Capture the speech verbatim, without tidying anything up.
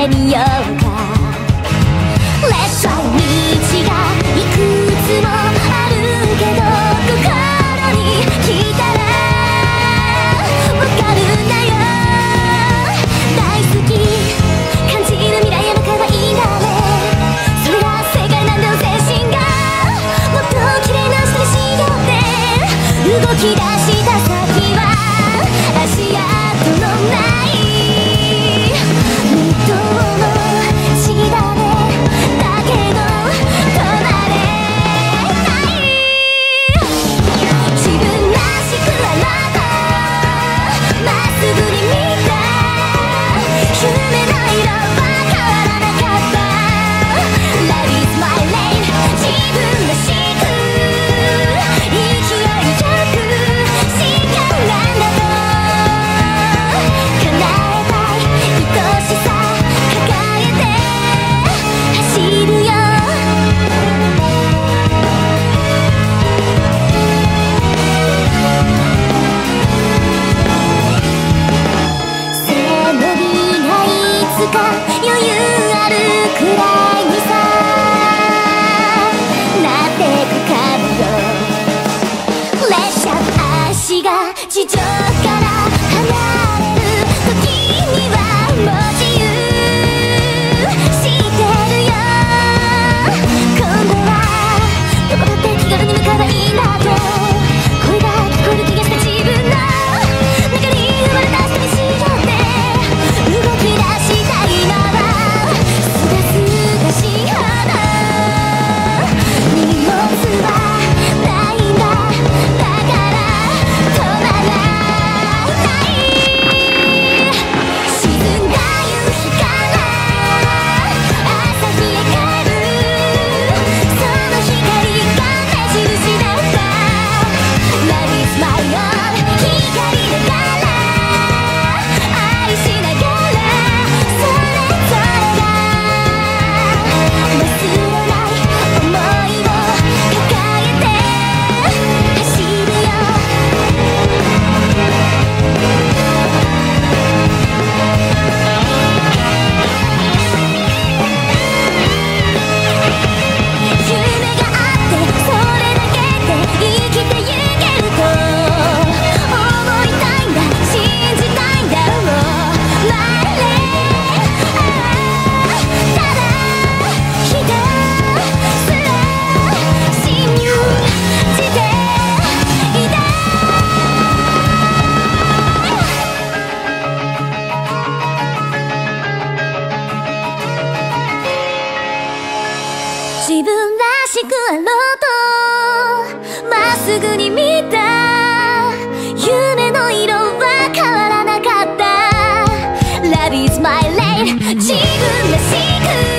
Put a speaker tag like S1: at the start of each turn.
S1: てみようか。 Let's try 道がいくつもあるけど心に来たらわかるんだよ。大好き感じる未来へ向かえばいいんだね。それが世界なんだよ。精神がもっと綺麗な人にしようって動き出した先は足跡のない未踏の地だね。だけど止まれない自分らしくあなたまっすぐに見た夢の色は変わらなかった。 Love is my lane 自分らしく勢いよく時間なんだと叶えたい愛しさ抱えて走るよ。背伸びがいつか余裕あるくらいにさなってくかもよ。列車の足が地上から離れる時にはもう自由してるよ。今度はどこだって気軽に向かえばいいんだと声が聞こえる気がした自分の中に生まれた寂しいよって動き出した今はすがすがしいほど荷物はないんだ。だから止まらない沈んだ夕日から朝日へ帰るその光が目印だった。 Love is my own 光だから愛しながらそれぞれが忘れない想いを抱えて走るよ。夢があってそれだけで生きてゆけると思いたいんだ信じたいんだろう。My lane ただひたすら信じていた自分らしくあろうとまっすぐに見た夢の色は変わらなかった。 Love is my lane 自分らしく